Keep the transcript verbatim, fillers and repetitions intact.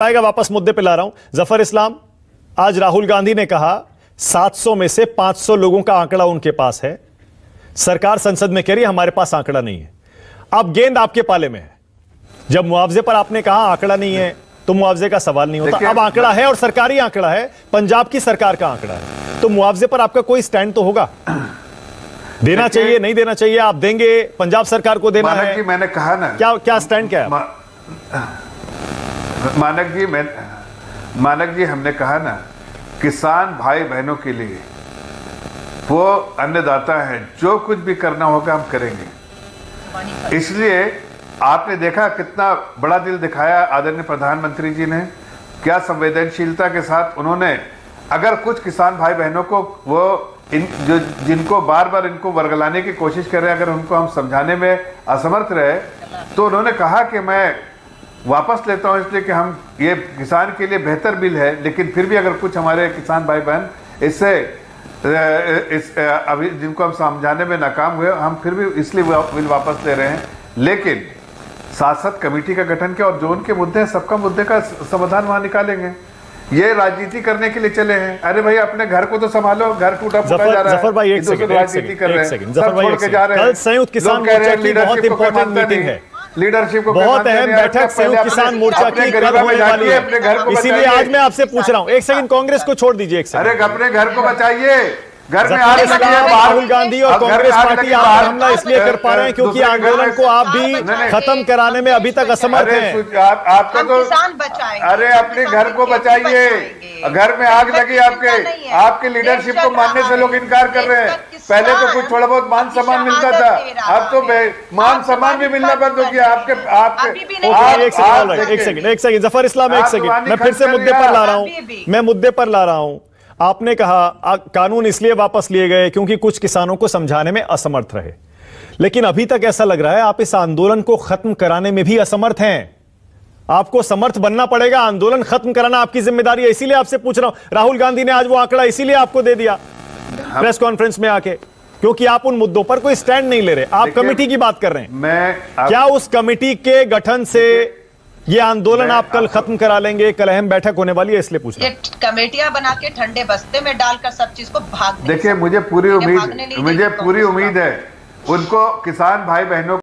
आएगा, वापस मुद्दे पे ला रहा हूं। जफर इस्लाम, आज राहुल गांधी ने कहा सात सौ में से पांच सौ लोगों का आंकड़ा उनके पास है। सरकार संसद में कह रही है हमारे पास आंकड़ा नहीं है। अब गेंद आपके पाले में है। जब मुआवजे पर आपने कहा आंकड़ा नहीं है तो मुआवजे का सवाल नहीं होता। अब आंकड़ा है और सरकारी आंकड़ा है, पंजाब की सरकार का आंकड़ा है, तो मुआवजे पर आपका कोई स्टैंड तो होगा। देना चाहिए, नहीं देना चाहिए, आप देंगे, पंजाब सरकार को देना है। कि मैंने कहा ना, क्या क्या स्टैंड क्या है? मा, मानक जी मैं मानक जी हमने कहा ना, किसान भाई बहनों के लिए वो अन्नदाता है, जो कुछ भी करना होगा हम करेंगे। इसलिए आपने देखा कितना बड़ा दिल दिखाया आदरणीय प्रधानमंत्री जी ने, क्या संवेदनशीलता के साथ उन्होंने, अगर कुछ किसान भाई बहनों को वो इन जो जिनको बार बार इनको वर्गलाने की कोशिश कर रहे हैं, अगर उनको हम समझाने में असमर्थ रहे तो उन्होंने कहा कि मैं वापस लेता हूं इसलिए कि हम ये किसान के लिए बेहतर बिल है, लेकिन फिर भी अगर कुछ हमारे किसान भाई बहन इससे इस अभी जिनको हम समझाने में नाकाम हुए, हम फिर भी इसलिए बिल वापस ले रहे हैं। लेकिन साथ साथ कमेटी का गठन किया और जो उनके मुद्दे हैं सबका मुद्दे का समाधान वहां निकालेंगे। ये राजनीति करने के लिए चले हैं। अरे भाई अपने घर को तो संभालो, घर टूटा फूटा जा रहा है। जफर भाई एक सेकंड, राजनीति कर रहे हैं, सब छोड़ के जा रहे हैं। कल संयुक्त किसान मोर्चा की बहुत इंपॉर्टेंट मीटिंग है, लीडरशिप को बहुत अहम बैठक संयुक्त किसान मोर्चा की कल होने वाली है, इसीलिए आज मैं आपसे पूछ रहा हूं। एक सेकंड, कांग्रेस को छोड़ दीजिए एक सेकंड। अरे अपने घर को बचाइए, घर में आग लगी है। राहुल गांधी और कांग्रेस पार्टी आप पर हमला इसलिए कर पा रहे हैं क्योंकि आंदोलन को आप भी खत्म कराने में अभी तक असमर्थ हैं। आपको तो अरे अपने घर को बचाइए, घर में आग लगी आपके, आपकी लीडरशिप को मानने से लोग इनकार कर रहे हैं। पहले तो कुछ थोड़ा बहुत मान सम्मान मिलता था, अब तो मान सम्मान भी मिलना बंद हो गया आपके आपके एक सेकंड एक सेकंड एक सेकंड जफर इस्लाम, एक सेकंड, मैं फिर से मुद्दे पर ला रहा हूं मैं मुद्दे पर ला रहा हूं आपने कहा आ, कानून इसलिए वापस लिए गए क्योंकि कुछ किसानों को समझाने में असमर्थ रहे, लेकिन अभी तक ऐसा लग रहा है आप इस आंदोलन को खत्म कराने में भी असमर्थ हैं। आपको समर्थ बनना पड़ेगा, आंदोलन खत्म कराना आपकी जिम्मेदारी है। इसीलिए आपसे पूछ रहा हूं, राहुल गांधी ने आज वो आंकड़ा इसीलिए आपको दे दिया प्रेस कॉन्फ्रेंस में आके, क्योंकि आप उन मुद्दों पर कोई स्टैंड नहीं ले रहे। आप कमेटी की बात कर रहे हैं। मैं आप... क्या उस कमेटी के गठन से ये आंदोलन आप कल खत्म करा लेंगे? कल अहम बैठक होने वाली है, इसलिए पूछ रहा हूं। कमेटियां बना के ठंडे बस्ते में डालकर सब चीज को भाग, देखिए मुझे पूरी उम्मीद मुझे पूरी उम्मीद है उनको किसान भाई बहनों